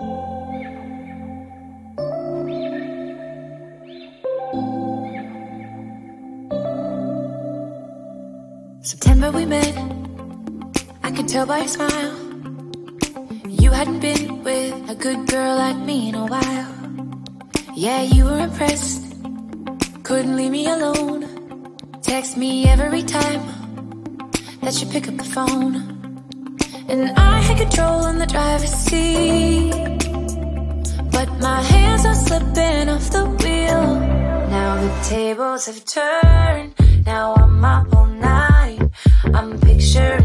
September we met, I could tell by your smile. You hadn't been with a good girl like me in a while. Yeah, you were impressed, couldn't leave me alone. Text me every time that you pick up the phone. And I had control in the driver's seat, but my hands are slipping off the wheel. Now the tables have turned, now I'm up all night. I'm picturing